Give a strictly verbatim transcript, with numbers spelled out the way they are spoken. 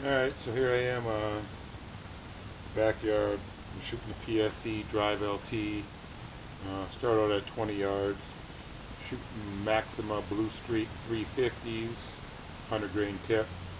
Alright, so here I am, uh, backyard. I'm shooting the Pse Drive L T. Uh, start out at twenty yards. Shooting Maxima Blue Streak three fifties, one hundred grain tip.